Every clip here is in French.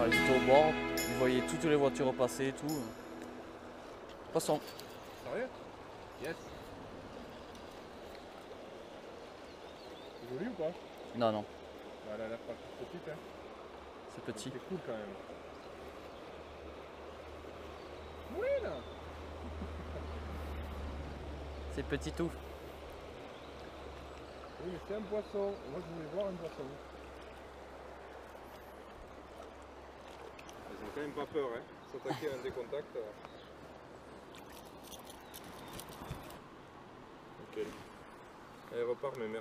Ils étaient au bord, ils voyaient toutes les voitures passer et tout. Poisson. Sérieux? Yes. C'est joli ou pas? Non, non, Bah, elle a l'air pas toute petite, hein. c'est petit. C'est cool quand même. Oui là. C'est petit tout. Oui mais c'est un poisson. Moi je voulais voir un poisson. Ils ont quand même pas peur, hein. S'attaquer à un décontact. Ok. Allez, repart mes merdes.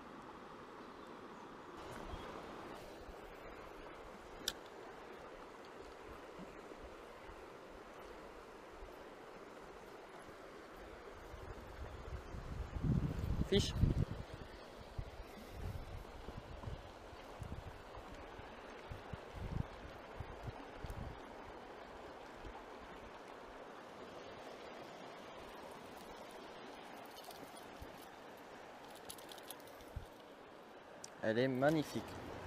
Fiche. Elle est magnifique.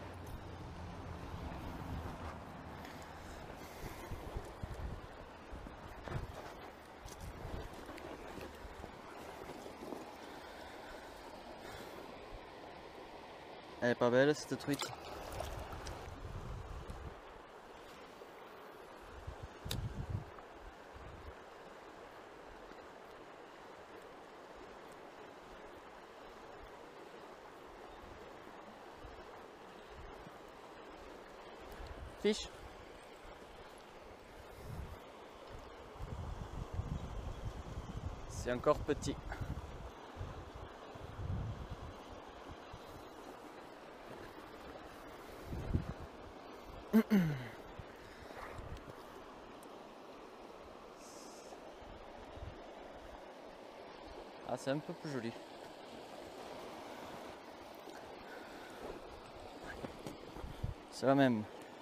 Elle est pas belle cette truite. Fiche. C'est encore petit. Ah, c'est un peu plus joli. C'est la même.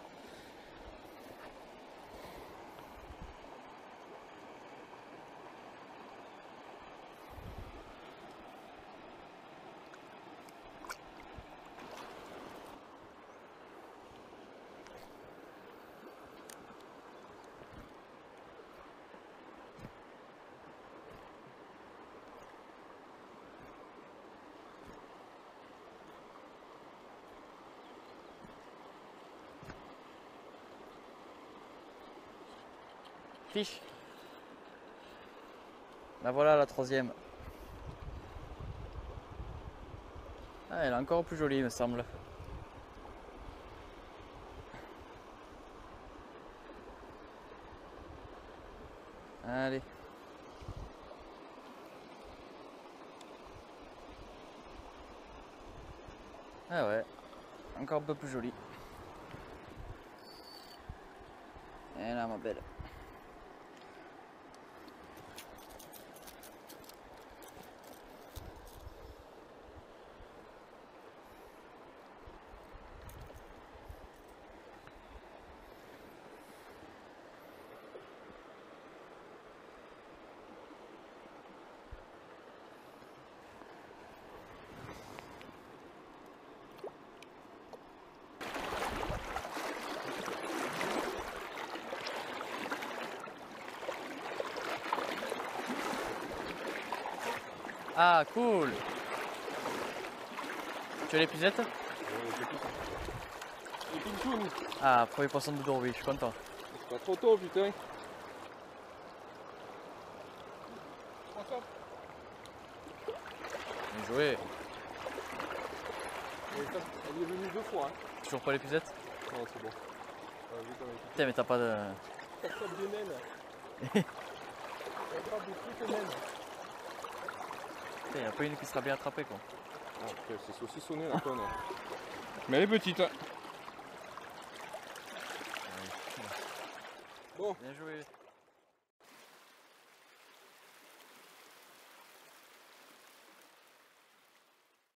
Fiche. Ben voilà la troisième. Ah, elle est encore plus jolie, me semble. Allez. Ah ouais, encore un peu plus jolie. Et là, ma belle. Ah, cool. Tu as les pucettes? Les pincounes. Ah, premier poisson de Dorby, je suis content. C'est pas trop tôt, putain. Bien joué. Elle est venue 2 fois. Hein. Toujours pas les pucettes? Non, c'est bon. Putain, mais t'as pas de... Ça tape des naines. Ça tape des trucs naines. Il n'y a pas une qui sera bien attrapée quoi. Ah, okay, c'est saucissonné la conne. Mais elle est petite. Hein. Bon. Bien joué.